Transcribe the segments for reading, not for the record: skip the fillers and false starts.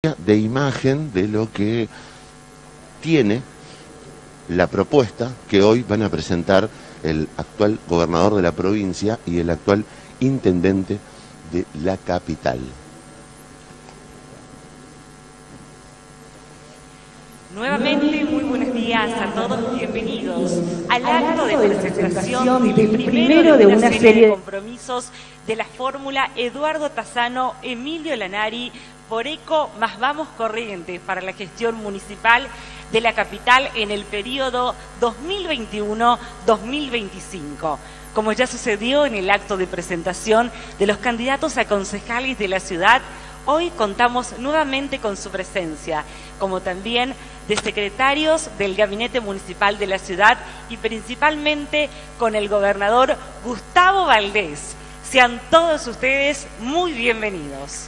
de imagen de lo que tiene la propuesta que hoy van a presentar el actual gobernador de la provincia y el actual intendente de la capital. Nuevamente, muy buenos días a todos, bienvenidos al acto de presentación del primero de una serie de compromisos de la fórmula Eduardo Tassano, Emilio Lanari, por ECO más Vamos Corrientes para la gestión municipal de la capital en el periodo 2021-2025. Como ya sucedió en el acto de presentación de los candidatos a concejales de la ciudad, hoy contamos nuevamente con su presencia, como también de secretarios del Gabinete Municipal de la ciudad y principalmente con el gobernador Gustavo Valdés. Sean todos ustedes muy bienvenidos.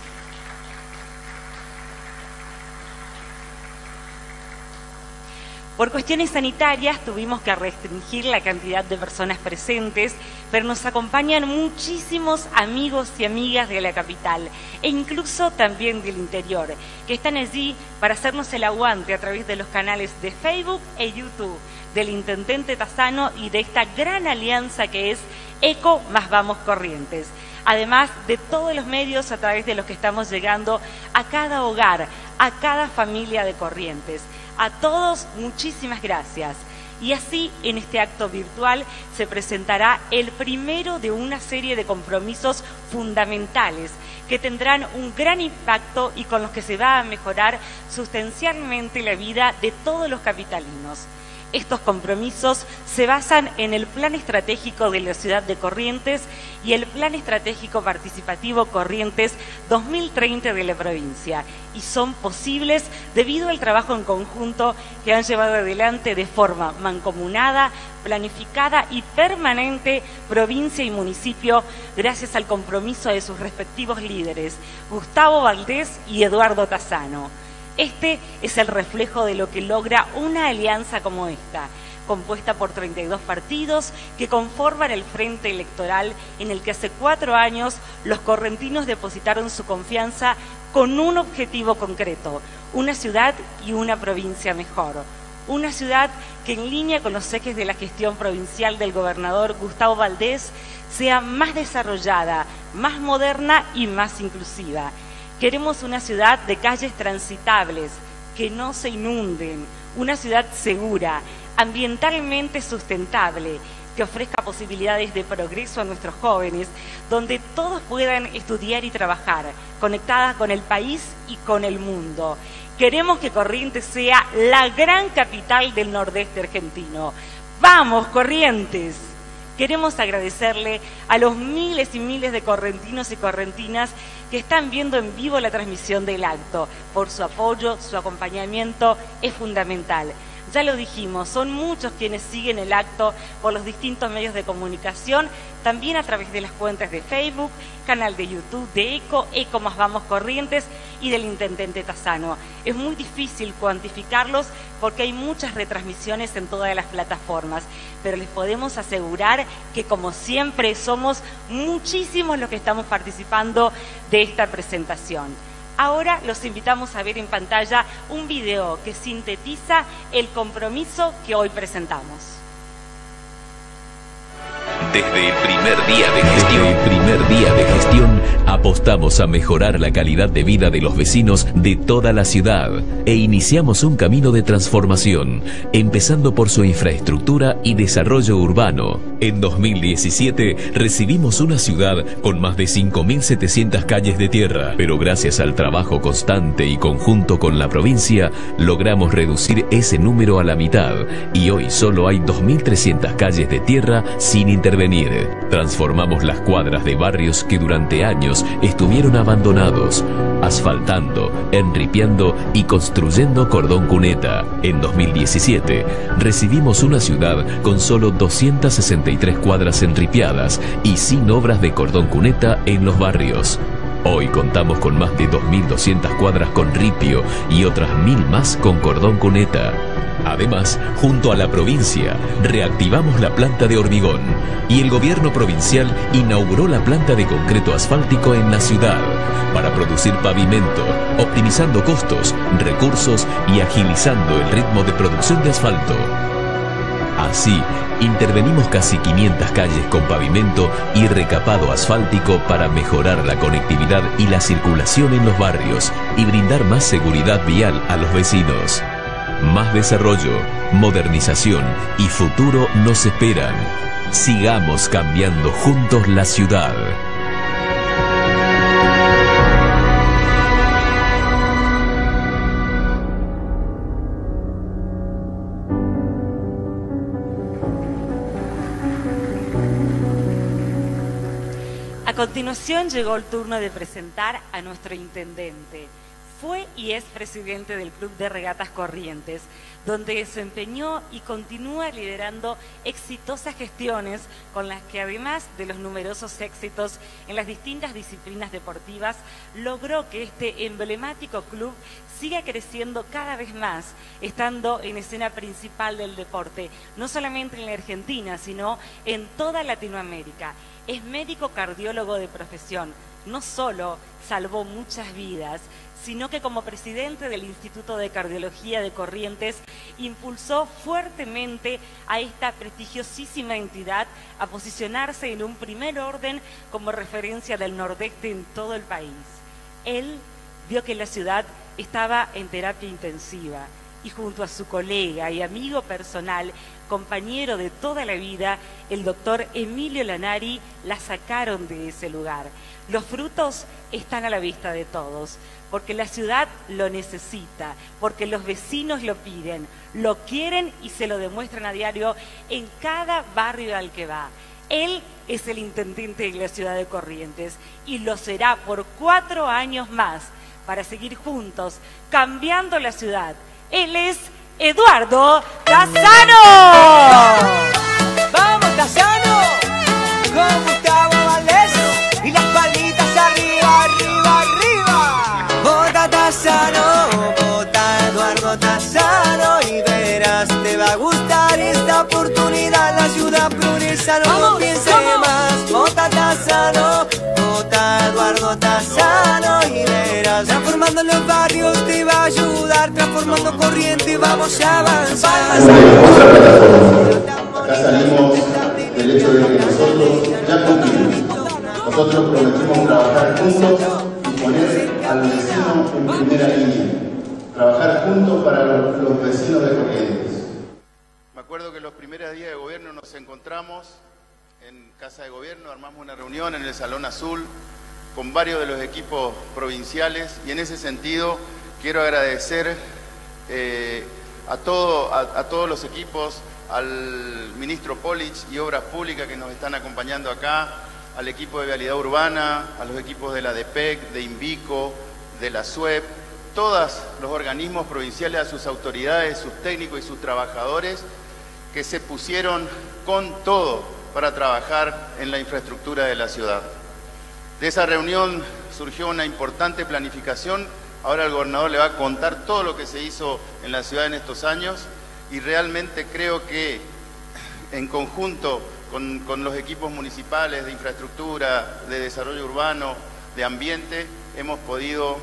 Por cuestiones sanitarias tuvimos que restringir la cantidad de personas presentes, pero nos acompañan muchísimos amigos y amigas de la capital e incluso también del interior, que están allí para hacernos el aguante a través de los canales de Facebook e YouTube del intendente Tassano y de esta gran alianza que es ECO más Vamos Corrientes. Además de todos los medios a través de los que estamos llegando a cada hogar, a cada familia de Corrientes. A todos, muchísimas gracias. Y así, en este acto virtual, se presentará el primero de una serie de compromisos fundamentales que tendrán un gran impacto y con los que se va a mejorar sustancialmente la vida de todos los capitalinos. Estos compromisos se basan en el Plan Estratégico de la Ciudad de Corrientes y el Plan Estratégico Participativo Corrientes 2030 de la provincia y son posibles debido al trabajo en conjunto que han llevado adelante de forma mancomunada, planificada y permanente provincia y municipio gracias al compromiso de sus respectivos líderes, Gustavo Valdés y Eduardo Tassano. Este es el reflejo de lo que logra una alianza como esta, compuesta por 32 partidos que conforman el frente electoral en el que hace 4 años los correntinos depositaron su confianza con un objetivo concreto, una ciudad y una provincia mejor. Una ciudad que en línea con los ejes de la gestión provincial del gobernador Gustavo Valdés sea más desarrollada, más moderna y más inclusiva. Queremos una ciudad de calles transitables, que no se inunden, una ciudad segura, ambientalmente sustentable, que ofrezca posibilidades de progreso a nuestros jóvenes, donde todos puedan estudiar y trabajar, conectadas con el país y con el mundo. Queremos que Corrientes sea la gran capital del nordeste argentino. ¡Vamos, Corrientes! Queremos agradecerle a los miles y miles de correntinos y correntinas que están viendo en vivo la transmisión del acto. Por su apoyo, su acompañamiento es fundamental. Ya lo dijimos, son muchos quienes siguen el acto por los distintos medios de comunicación, también a través de las cuentas de Facebook, canal de YouTube de ECO, ECO más Vamos Corrientes y del intendente Tassano. Es muy difícil cuantificarlos porque hay muchas retransmisiones en todas las plataformas, pero les podemos asegurar que como siempre somos muchísimos los que estamos participando de esta presentación. Ahora los invitamos a ver en pantalla un video que sintetiza el compromiso que hoy presentamos. Desde el primer día de gestión, apostamos a mejorar la calidad de vida de los vecinos de toda la ciudad e iniciamos un camino de transformación, empezando por su infraestructura y desarrollo urbano. En 2017 recibimos una ciudad con más de 5.700 calles de tierra, pero gracias al trabajo constante y conjunto con la provincia, logramos reducir ese número a la mitad y hoy solo hay 2.300 calles de tierra sin intervenir. Transformamos las cuadras de barrios que durante años estuvieron abandonados, asfaltando, enripiando y construyendo cordón cuneta. En 2017 recibimos una ciudad con solo 263 cuadras enripiadas y sin obras de cordón cuneta en los barrios. Hoy contamos con más de 2.200 cuadras con ripio y otras 1.000 más con cordón cuneta. Además, junto a la provincia, reactivamos la planta de hormigón y el gobierno provincial inauguró la planta de concreto asfáltico en la ciudad para producir pavimento, optimizando costos, recursos y agilizando el ritmo de producción de asfalto. Así, intervenimos casi 500 calles con pavimento y recapado asfáltico para mejorar la conectividad y la circulación en los barrios y brindar más seguridad vial a los vecinos. Más desarrollo, modernización y futuro nos esperan. Sigamos cambiando juntos la ciudad. A continuación llegó el turno de presentar a nuestro intendente. Fue y es presidente del Club de Regatas Corrientes, donde desempeñó y continúa liderando exitosas gestiones con las que, además de los numerosos éxitos en las distintas disciplinas deportivas, logró que este emblemático club siga creciendo cada vez más, estando en escena principal del deporte, no solamente en la Argentina, sino en toda Latinoamérica. Es médico cardiólogo de profesión. No solo salvó muchas vidas, sino que como presidente del Instituto de Cardiología de Corrientes impulsó fuertemente a esta prestigiosísima entidad a posicionarse en un primer orden como referencia del Nordeste en todo el país. Él vio que la ciudad estaba en terapia intensiva y junto a su colega y amigo personal, compañero de toda la vida, el doctor Emilio Lanari, la sacaron de ese lugar. Los frutos están a la vista de todos, porque la ciudad lo necesita, porque los vecinos lo piden, lo quieren y se lo demuestran a diario en cada barrio al que va. Él es el intendente de la ciudad de Corrientes y lo será por 4 años más para seguir juntos cambiando la ciudad. Él es Eduardo Cassano. ¡Vamos, Cassano! Con Gustavo Valdés y las palitas arriba, arriba, arriba. Vota Cassano, vota Eduardo Cassano y verás, te va a gustar esta oportunidad. La ciudad progresa, no piense más. Vota Cassano, vota Eduardo Cassano y verás, transformando los barrios te va a ayudar, transformando Corrientes vamos a avanzar. Acá salimos del hecho de que nosotros ya cumplimos. Nosotros prometimos trabajar juntos y poner al vecino en primera línea. Trabajar juntos para los vecinos de Corrientes. Me acuerdo que los primeros días de gobierno nos encontramos en Casa de Gobierno, armamos una reunión en el Salón Azul con varios de los equipos provinciales y en ese sentido quiero agradecer a todos los equipos, al ministro Polich y Obras Públicas que nos están acompañando acá, al equipo de Vialidad Urbana, a los equipos de la DPEC, de INVICO, de la SUEP, todos los organismos provinciales, a sus autoridades, sus técnicos y sus trabajadores que se pusieron con todo para trabajar en la infraestructura de la ciudad. De esa reunión surgió una importante planificación. Ahora el gobernador le va a contar todo lo que se hizo en la ciudad en estos años y realmente creo que en conjunto con los equipos municipales de infraestructura, de desarrollo urbano, de ambiente, hemos podido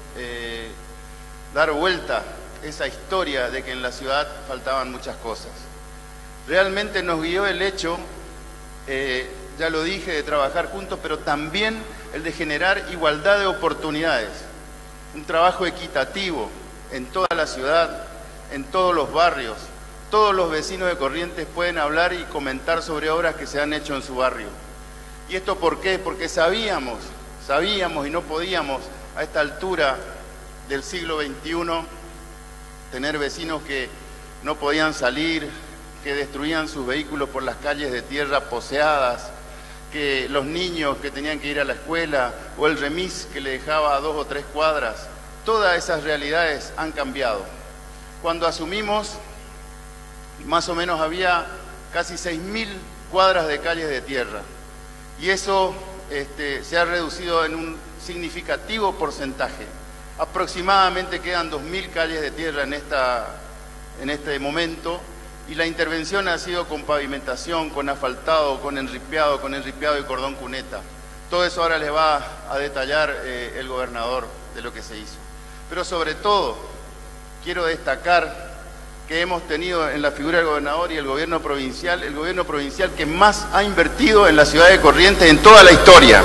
dar vuelta a esa historia de que en la ciudad faltaban muchas cosas. Realmente nos guió el hecho, ya lo dije, de trabajar juntos, pero también el de generar igualdad de oportunidades. Un trabajo equitativo en toda la ciudad, en todos los barrios. Todos los vecinos de Corrientes pueden hablar y comentar sobre obras que se han hecho en su barrio. ¿Y esto por qué? Porque sabíamos y no podíamos a esta altura del siglo XXI tener vecinos que no podían salir, que destruían sus vehículos por las calles de tierra poseadas, que los niños que tenían que ir a la escuela o el remis que le dejaba a 2 o 3 cuadras. Todas esas realidades han cambiado. Cuando asumimos, más o menos había casi 6.000 cuadras de calles de tierra y eso se ha reducido en un significativo porcentaje. Aproximadamente quedan 2.000 calles de tierra en este momento, y la intervención ha sido con pavimentación, con asfaltado, con enripiado y cordón cuneta. Todo eso ahora les va a detallar el gobernador de lo que se hizo. Pero sobre todo, quiero destacar que hemos tenido en la figura del gobernador y el gobierno provincial que más ha invertido en la ciudad de Corrientes en toda la historia.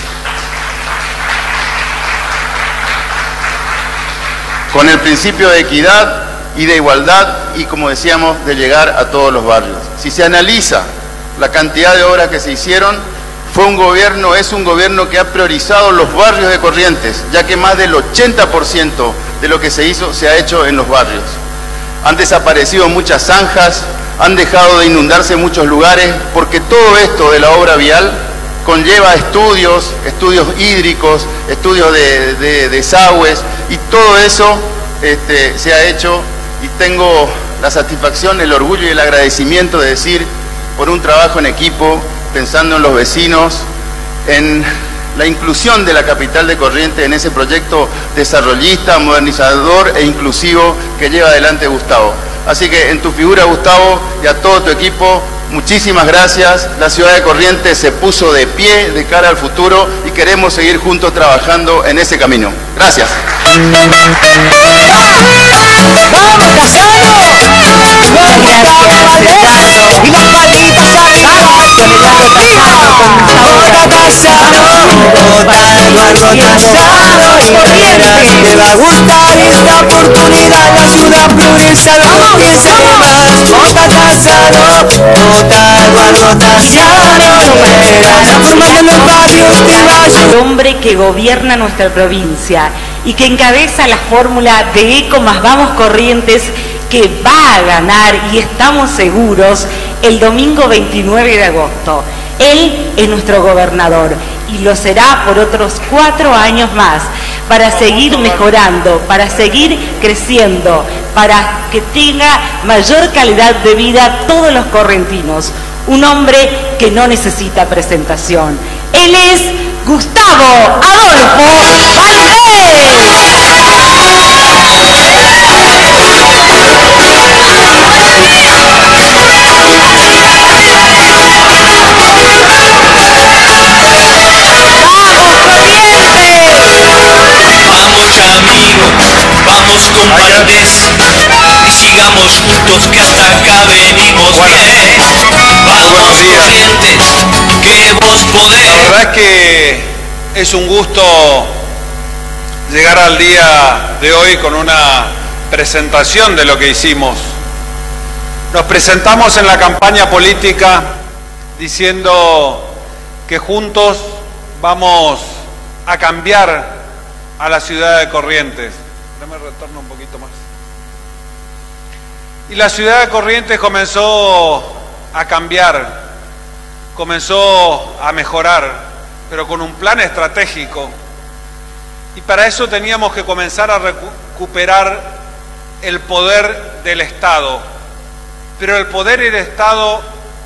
Con el principio de equidad y de igualdad y, como decíamos, de llegar a todos los barrios. Si se analiza la cantidad de obras que se hicieron, es un gobierno que ha priorizado los barrios de Corrientes, ya que más del 80% de lo que se hizo se ha hecho en los barrios. Han desaparecido muchas zanjas, han dejado de inundarse muchos lugares, porque todo esto de la obra vial conlleva estudios hídricos, estudios de desagües, y todo eso se ha hecho, y tengo la satisfacción, el orgullo y el agradecimiento de decir, por un trabajo en equipo, pensando en los vecinos, en la inclusión de la capital de Corrientes en ese proyecto desarrollista, modernizador e inclusivo que lleva adelante Gustavo. Así que en tu figura, Gustavo, y a todo tu equipo, muchísimas gracias. La ciudad de Corrientes se puso de pie de cara al futuro y queremos seguir juntos trabajando en ese camino. Gracias. Te va a gustar esta oportunidad, la ciudad progresa, no piense más. Vota Tassano, vota Eduardo Tassano, transformando los barrios te vas. El hombre que gobierna nuestra provincia y que encabeza la fórmula de Eco más Vamos Corrientes, que va a ganar, y estamos seguros, el domingo 29 de agosto. Él es nuestro gobernador y lo será por otros 4 años más, para seguir mejorando, para seguir creciendo, para que tenga mayor calidad de vida todos los correntinos. Un hombre que no necesita presentación. Él es Gustavo Adolfo Valdés. Vamos compadres, y sigamos juntos que hasta acá venimos bien. Vamos Corrientes, que vos podés. La verdad es que es un gusto llegar al día de hoy con una presentación de lo que hicimos. Nos presentamos en la campaña política diciendo que juntos vamos a cambiar a la ciudad de Corrientes. Déjame retorno un poquito más. Y la ciudad de Corrientes comenzó a cambiar, comenzó a mejorar, pero con un plan estratégico. Y para eso teníamos que comenzar a recuperar el poder del Estado. Pero el poder del Estado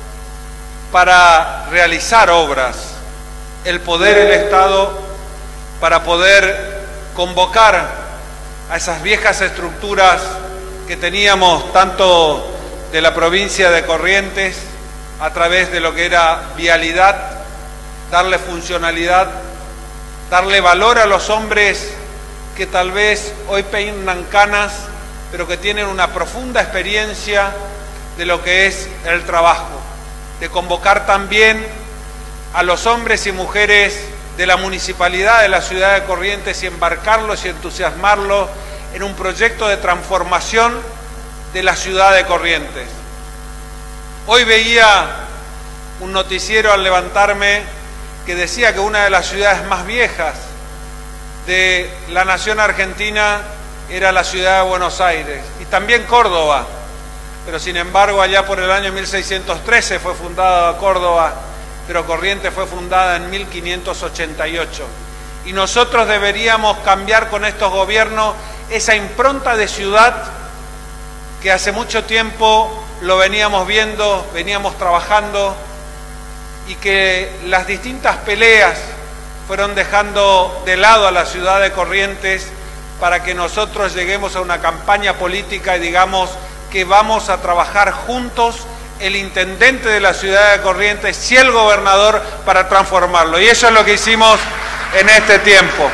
para realizar obras, el poder del Estado para poder convocar a esas viejas estructuras que teníamos tanto de la provincia de Corrientes a través de lo que era vialidad, darle funcionalidad, darle valor a los hombres que tal vez hoy peinan canas, pero que tienen una profunda experiencia de lo que es el trabajo, de convocar también a los hombres y mujeres de la municipalidad de la ciudad de Corrientes y embarcarlos y entusiasmarlos en un proyecto de transformación de la ciudad de Corrientes. Hoy veía un noticiero al levantarme que decía que una de las ciudades más viejas de la nación argentina era la ciudad de Buenos Aires y también Córdoba, pero sin embargo allá por el año 1613 fue fundada Córdoba, pero Corrientes fue fundada en 1588. Y nosotros deberíamos cambiar con estos gobiernos esa impronta de ciudad que hace mucho tiempo lo veníamos viendo, veníamos trabajando, y que las distintas peleas fueron dejando de lado a la ciudad de Corrientes para que nosotros lleguemos a una campaña política y digamos que vamos a trabajar juntos, el intendente de la ciudad de Corrientes y el gobernador, para transformarlo. Y eso es lo que hicimos en este tiempo.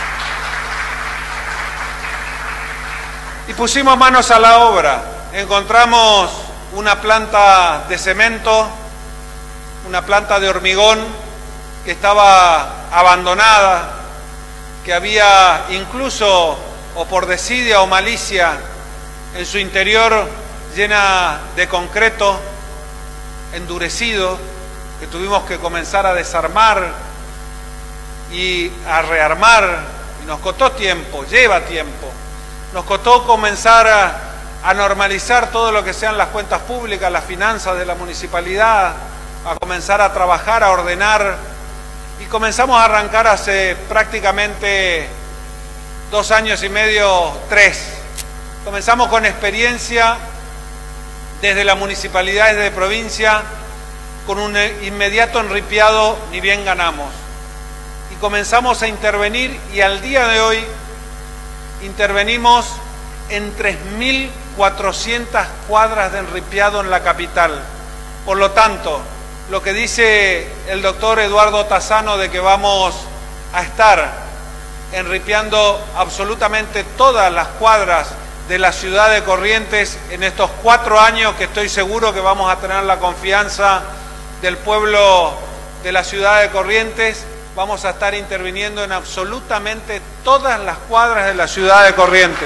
Y pusimos manos a la obra. Encontramos una planta de cemento, una planta de hormigón que estaba abandonada, que había incluso, o por desidia o malicia, en su interior llena de concreto endurecido, que tuvimos que comenzar a desarmar y a rearmar, y nos costó tiempo, lleva tiempo. Nos costó comenzar a normalizar todo lo que sean las cuentas públicas, las finanzas de la municipalidad, a comenzar a trabajar, a ordenar, y comenzamos a arrancar hace prácticamente 2 años y medio, 3. Comenzamos con experiencia desde la municipalidad, desde provincia, con un inmediato enripiado, ni bien ganamos. Y comenzamos a intervenir, y al día de hoy intervenimos en 3.400 cuadras de enripiado en la capital. Por lo tanto, lo que dice el doctor Eduardo Tassano de que vamos a estar enripiando absolutamente todas las cuadras de la ciudad de Corrientes en estos 4 años, que estoy seguro que vamos a tener la confianza del pueblo de la ciudad de Corrientes, vamos a estar interviniendo en absolutamente todas las cuadras de la ciudad de Corrientes.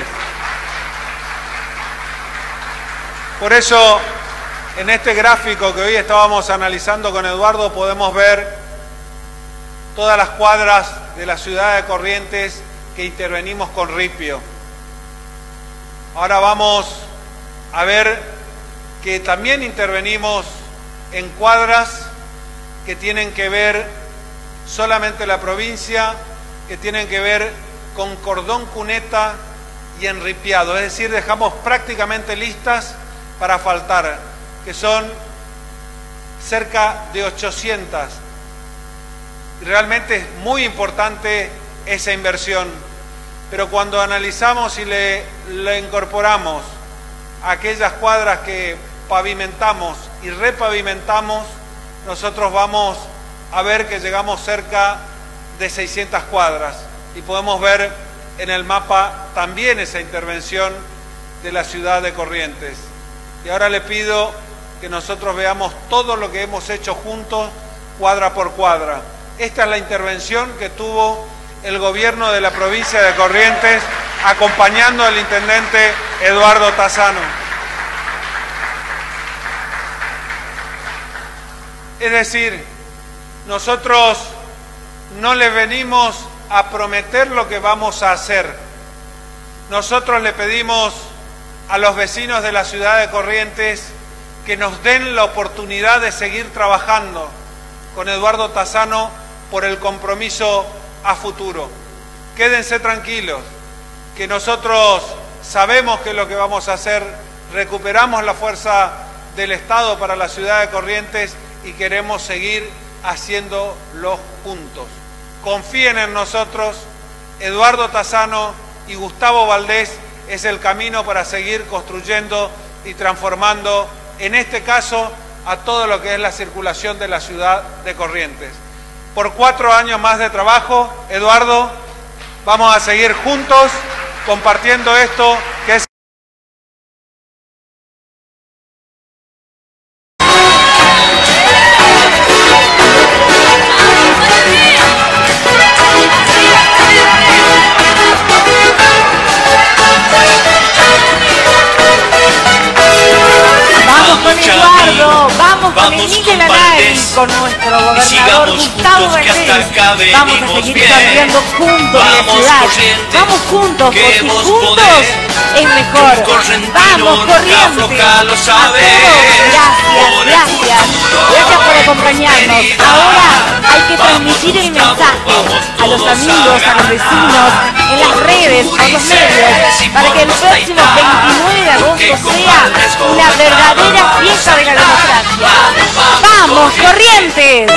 Por eso, en este gráfico que hoy estábamos analizando con Eduardo, podemos ver todas las cuadras de la ciudad de Corrientes que intervenimos con ripio. Ahora vamos a ver que también intervenimos en cuadras que tienen que ver solamente la provincia, que tienen que ver con cordón cuneta y enripiado, es decir, dejamos prácticamente listas para asfaltar, que son cerca de 800. Y realmente es muy importante esa inversión, pero cuando analizamos y le incorporamos a aquellas cuadras que pavimentamos y repavimentamos, nosotros vamos a ver que llegamos cerca de 600 cuadras, y podemos ver en el mapa también esa intervención de la ciudad de Corrientes. Y ahora le pido que nosotros veamos todo lo que hemos hecho juntos, cuadra por cuadra. Esta es la intervención que tuvo el gobierno de la provincia de Corrientes, acompañando al intendente Eduardo Tassano. Es decir, nosotros no le venimos a prometer lo que vamos a hacer. Nosotros le pedimos a los vecinos de la ciudad de Corrientes que nos den la oportunidad de seguir trabajando con Eduardo Tassano por el compromiso a futuro. Quédense tranquilos, que nosotros sabemos que lo que vamos a hacer, recuperamos la fuerza del Estado para la ciudad de Corrientes y queremos seguir haciéndolo juntos. Confíen en nosotros. Eduardo Tassano y Gustavo Valdés es el camino para seguir construyendo y transformando, en este caso, a todo lo que es la circulación de la ciudad de Corrientes. Por 4 años más de trabajo, Eduardo, vamos a seguir juntos compartiendo esto que es... Vamos con el Miguel Anay, con nuestro gobernador Gustavo Valdés. Vamos a seguir cambiando juntos la ciudad. Vamos juntos, porque juntos es mejor. Vamos, Corrientes. A todos, gracias por acompañarnos. Ahora hay que transmitir el mensaje a los amigos, a los vecinos, en las redes, por los medios, para que el próximo 29 de agosto sea una verdadera fiesta de la democracia. ¡Vamos, Corrientes!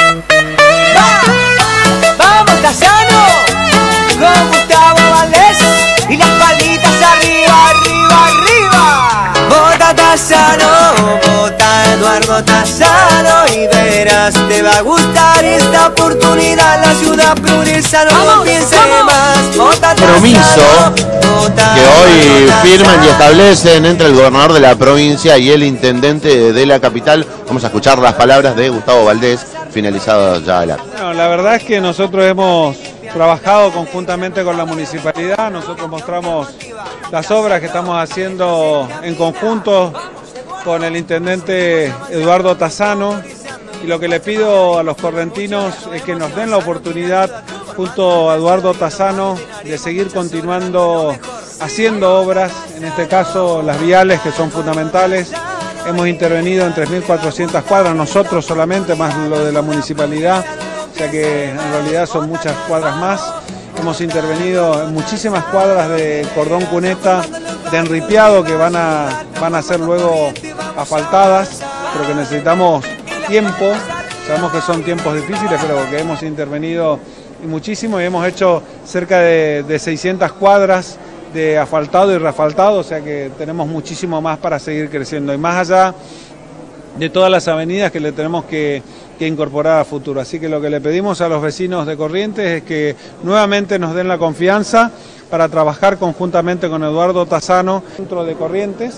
¡Vamos, Tassano! Con Gustavo Valdés y las palitas arriba, arriba, arriba. Tassano, vota Eduardo Tassano y verás, te va a gustar esta oportunidad. La ciudad progresa, no piense más. Vota Compromiso que hoy firman y establecen entre el gobernador de la provincia y el intendente de la capital. Vamos a escuchar las palabras de Gustavo Valdés, finalizado ya el acto. Bueno, la verdad es que nosotros hemos trabajado conjuntamente con la municipalidad, nosotros mostramos las obras que estamos haciendo en conjunto con el intendente Eduardo Tassano, y lo que le pido a los correntinos es que nos den la oportunidad junto a Eduardo Tassano de seguir continuando haciendo obras, en este caso las viales, que son fundamentales. Hemos intervenido en 3.400 cuadras, nosotros solamente, más lo de la municipalidad, o sea que en realidad son muchas cuadras más. Hemos intervenido en muchísimas cuadras de cordón cuneta, de enripiado, que van a ser luego asfaltadas, pero que necesitamos tiempo. Sabemos que son tiempos difíciles, pero que hemos intervenido muchísimo y hemos hecho cerca de 600 cuadras de asfaltado y reasfaltado, o sea que tenemos muchísimo más para seguir creciendo, y más allá de todas las avenidas que le tenemos que incorporar a futuro. Así que lo que le pedimos a los vecinos de Corrientes es que nuevamente nos den la confianza para trabajar conjuntamente con Eduardo Tassano dentro de Corrientes.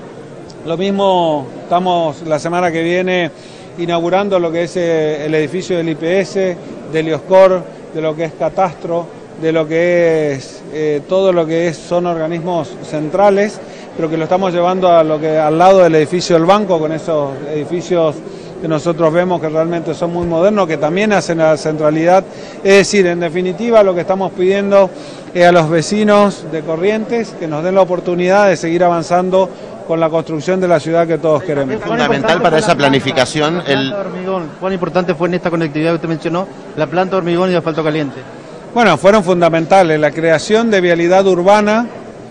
Lo mismo, estamos la semana que viene inaugurando lo que es el edificio del IPS, del IOSCOR, de lo que es Catastro, de lo que es todo lo que son organismos centrales, pero que lo estamos llevando al lado del edificio del banco, con esos edificios que nosotros vemos que realmente son muy modernos, que también hacen la centralidad. Es decir, en definitiva, lo que estamos pidiendo es a los vecinos de Corrientes que nos den la oportunidad de seguir avanzando con la construcción de la ciudad que todos queremos. Es fundamental para esa planificación ¿Cuán importante fue en esta conectividad que usted mencionó la planta de hormigón y de asfalto caliente? Bueno, fueron fundamentales. La creación de vialidad urbana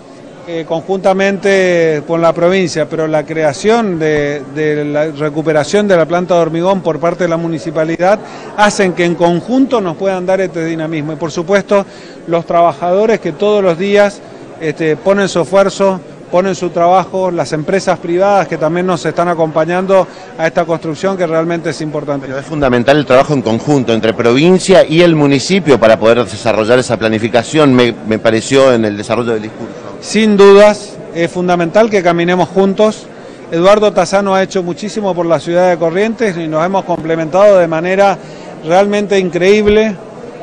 conjuntamente con la provincia, pero la creación de la recuperación de la planta de hormigón por parte de la municipalidad hacen que en conjunto nos puedan dar este dinamismo. Y por supuesto, los trabajadores que todos los días ponen su esfuerzo, ponen su trabajo, las empresas privadas que también nos están acompañando a esta construcción, que realmente es importante. Pero es fundamental el trabajo en conjunto entre provincia y el municipio para poder desarrollar esa planificación, me pareció en el desarrollo del discurso. Sin dudas, es fundamental que caminemos juntos. Eduardo Tassano ha hecho muchísimo por la ciudad de Corrientes y nos hemos complementado de manera realmente increíble.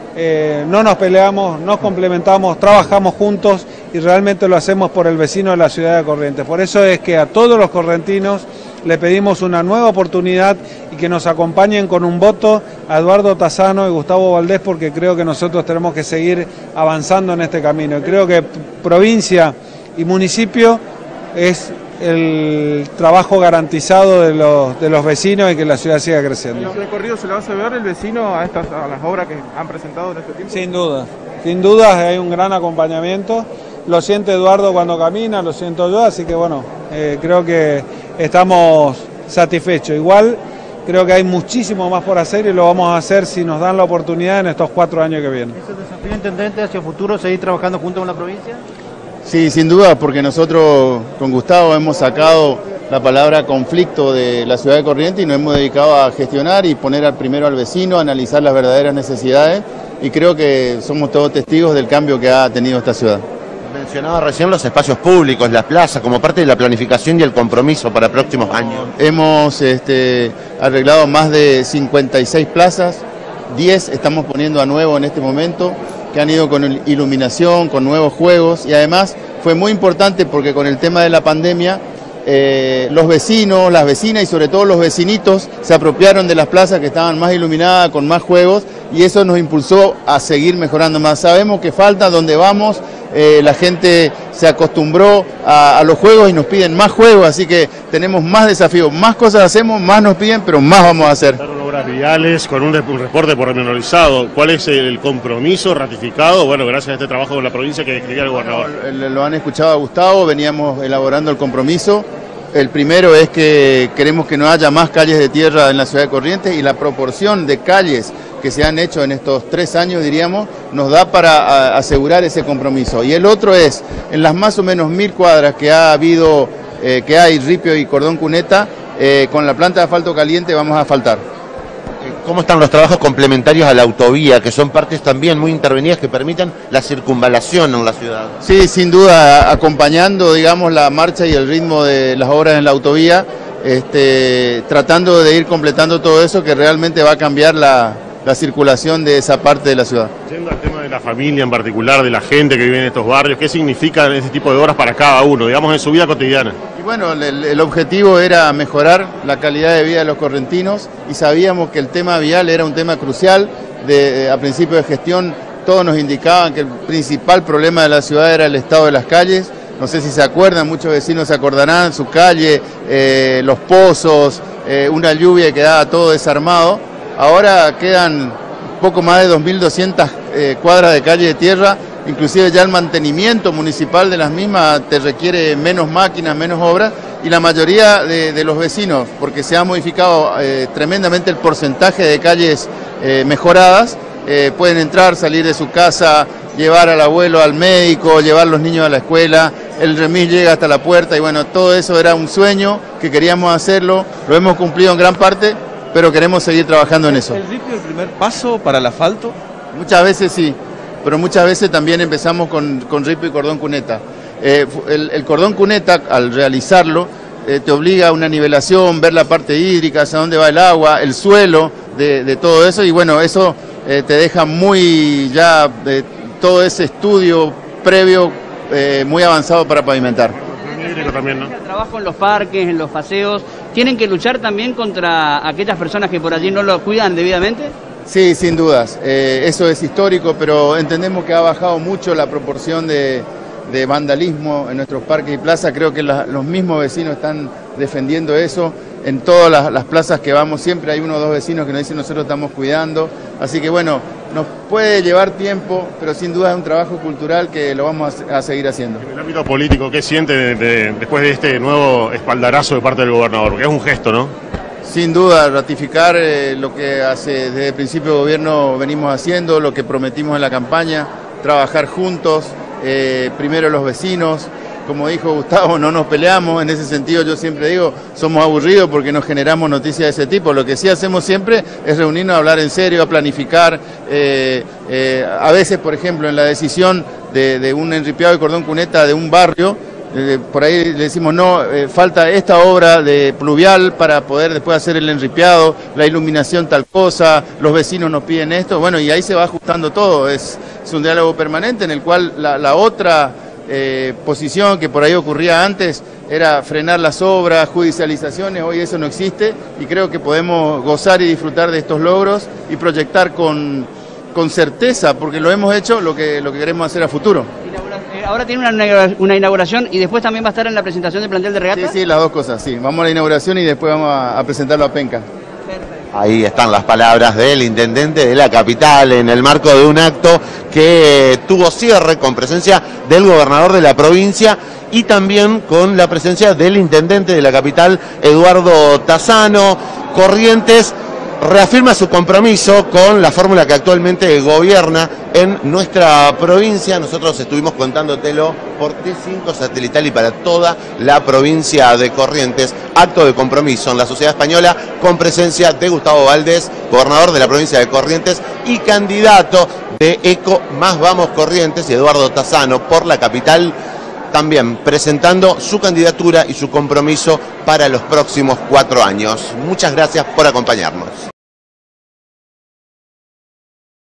No nos peleamos, nos complementamos, trabajamos juntos y realmente lo hacemos por el vecino de la ciudad de Corrientes. Por eso es que a todos los correntinos le pedimos una nueva oportunidad y que nos acompañen con un voto a Eduardo Tassano y Gustavo Valdés, porque creo que nosotros tenemos que seguir avanzando en este camino. Y creo que provincia y municipio es el trabajo garantizado de los vecinos y que la ciudad siga creciendo. ¿En los recorridos se le va a saber el vecino a las obras que han presentado en este tiempo? Sin duda hay un gran acompañamiento. Lo siente Eduardo cuando camina, lo siento yo, así que bueno, creo que estamos satisfechos. Igual creo que hay muchísimo más por hacer y lo vamos a hacer si nos dan la oportunidad en estos 4 años que vienen. ¿Es el desafío, intendente, hacia el futuro, seguir trabajando junto con la provincia? Sí, sin duda, porque nosotros con Gustavo hemos sacado la palabra conflicto de la ciudad de Corrientes y nos hemos dedicado a gestionar y poner primero al vecino, a analizar las verdaderas necesidades, y creo que somos todos testigos del cambio que ha tenido esta ciudad. Mencionaba recién los espacios públicos, las plazas, como parte de la planificación y el compromiso para próximos años. Hemos arreglado más de 56 plazas, 10 estamos poniendo a nuevo en este momento, que han ido con iluminación, con nuevos juegos, y además fue muy importante porque con el tema de la pandemia los vecinos, las vecinas y sobre todo los vecinitos se apropiaron de las plazas que estaban más iluminadas, con más juegos, y eso nos impulsó a seguir mejorando más. Sabemos que falta donde vamos, la gente se acostumbró a los juegos y nos piden más juegos, así que tenemos más desafíos, más cosas hacemos, más nos piden, pero más vamos a hacer. Obras viales con un reporte pormenorizado. ¿Cuál es el compromiso ratificado? Bueno, gracias a este trabajo de la provincia que describía el gobernador. Lo han escuchado a Gustavo, veníamos elaborando el compromiso. El primero es que queremos que no haya más calles de tierra en la ciudad de Corrientes, y la proporción de calles que se han hecho en estos 3 años, diríamos, nos da para asegurar ese compromiso. Y el otro es, en las más o menos 1000 cuadras que ha habido que hay, Ripio y Cordón Cuneta, con la planta de asfalto caliente vamos a asfaltar. ¿Cómo están los trabajos complementarios a la autovía, que son partes también muy intervenidas que permiten la circunvalación en la ciudad? Sí, sin duda, acompañando, digamos, la marcha y el ritmo de las obras en la autovía, tratando de ir completando todo eso que realmente va a cambiar la circulación de esa parte de la ciudad. Yendo al tema de la familia en particular, de la gente que vive en estos barrios, ¿qué significan este tipo de obras para cada uno, digamos, en su vida cotidiana? Y bueno, el objetivo era mejorar la calidad de vida de los correntinos y sabíamos que el tema vial era un tema crucial. A principio de gestión todos nos indicaban que el principal problema de la ciudad era el estado de las calles. No sé si se acuerdan, muchos vecinos se acordarán, su calle, los pozos, una lluvia que quedaba todo desarmado. Ahora quedan poco más de 2.200 cuadras de calle de tierra, inclusive ya el mantenimiento municipal de las mismas te requiere menos máquinas, menos obras, y la mayoría de los vecinos, porque se ha modificado tremendamente el porcentaje de calles mejoradas, pueden entrar, salir de su casa, llevar al abuelo al médico, llevar a los niños a la escuela, el remis llega hasta la puerta y bueno, todo eso era un sueño que queríamos hacerlo, lo hemos cumplido en gran parte, pero queremos seguir trabajando en eso. ¿El ripio el primer paso para el asfalto? Muchas veces sí, pero muchas veces también empezamos con ripio y cordón cuneta. El cordón cuneta, al realizarlo, te obliga a una nivelación, ver la parte hídrica, hacia dónde va el agua, el suelo de todo eso, y bueno, eso te deja muy ya todo ese estudio previo muy avanzado para pavimentar. También, ¿no? El trabajo en los parques, en los paseos, ¿tienen que luchar también contra aquellas personas que por allí no lo cuidan debidamente? Sí, sin dudas, eso es histórico, pero entendemos que ha bajado mucho la proporción de vandalismo en nuestros parques y plazas. Creo que los mismos vecinos están defendiendo eso. En todas las plazas que vamos siempre hay uno o dos vecinos que nos dicen nosotros estamos cuidando. Así que bueno, nos puede llevar tiempo, pero sin duda es un trabajo cultural que lo vamos a seguir haciendo. En el ámbito político, ¿qué siente después de este nuevo espaldarazo de parte del gobernador? Porque es un gesto, ¿no? Sin duda, ratificar lo que desde el principio de gobierno venimos haciendo, lo que prometimos en la campaña, trabajar juntos, primero los vecinos. Como dijo Gustavo, no nos peleamos, en ese sentido yo siempre digo, somos aburridos porque no generamos noticias de ese tipo. Lo que sí hacemos siempre es reunirnos a hablar en serio, a planificar. A veces, por ejemplo, en la decisión de un enripiado de cordón cuneta de un barrio, por ahí le decimos, no, falta esta obra de pluvial para poder después hacer el enripiado, la iluminación tal cosa, los vecinos nos piden esto, bueno, y ahí se va ajustando todo. Es un diálogo permanente en el cual la otra posición que por ahí ocurría antes era frenar las obras, judicializaciones. Hoy eso no existe y creo que podemos gozar y disfrutar de estos logros y proyectar con certeza, porque lo hemos hecho, lo que queremos hacer a futuro. Ahora tiene una inauguración y después también va a estar en la presentación del plantel de regata. Sí, las dos cosas, sí. Vamos a la inauguración y después vamos a presentarlo a Penca. Ahí están las palabras del intendente de la capital en el marco de un acto que tuvo cierre con presencia del gobernador de la provincia y también con la presencia del intendente de la capital, Eduardo Tassano. Corrientes reafirma su compromiso con la fórmula que actualmente gobierna en nuestra provincia. Nosotros estuvimos contándotelo por T5 satelital y para toda la provincia de Corrientes. Acto de compromiso en la sociedad española con presencia de Gustavo Valdés, gobernador de la provincia de Corrientes y candidato de ECO Más Vamos Corrientes, y Eduardo Tassano por la capital, también presentando su candidatura y su compromiso para los próximos 4 años. Muchas gracias por acompañarnos.